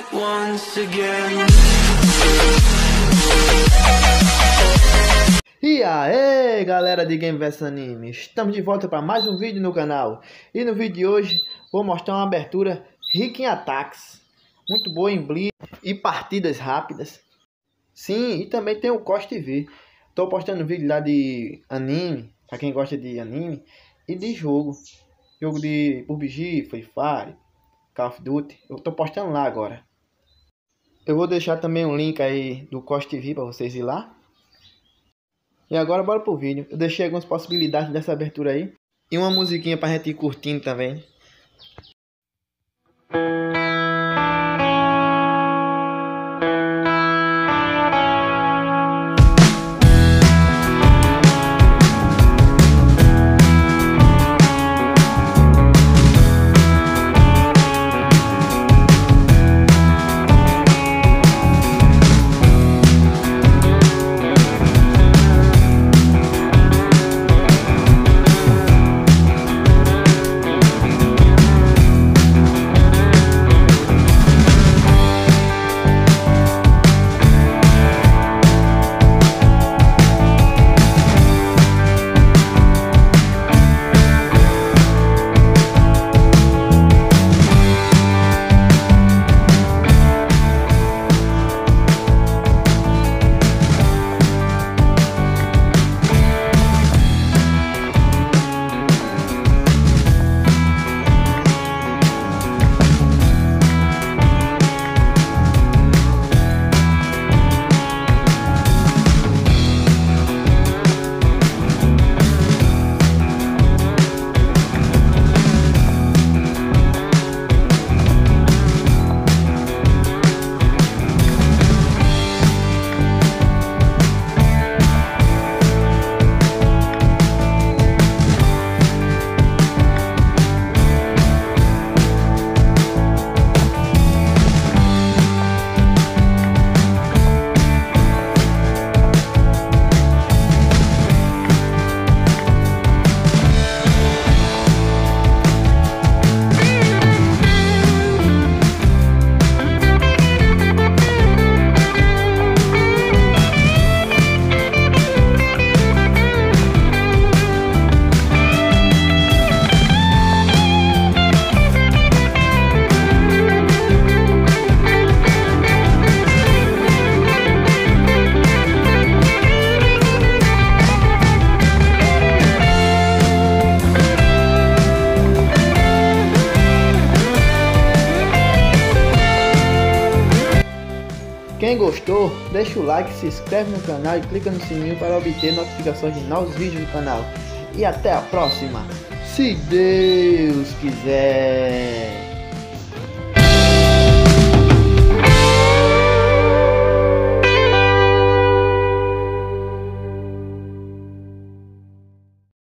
once again. E aí galera de Game vs Anime, estamos de volta para mais um vídeo no canal. E no vídeo de hoje vou mostrar uma abertura rica em ataques, muito boa em blitz e partidas rápidas. Sim, e também tem o COS TV. Estou postando vídeo lá de anime, para quem gosta de anime, e de jogo de PUBG, Free Fire, Call of Duty. Eu estou postando lá agora. Eu vou deixar também um link aí do COS TV para vocês ir lá. E agora bora pro vídeo. Eu deixei algumas possibilidades dessa abertura aí. E uma musiquinha pra gente ir curtindo também. Quem gostou, deixa o like, se inscreve no canal e clica no sininho para obter notificações de novos vídeos do canal. E até a próxima, se Deus quiser.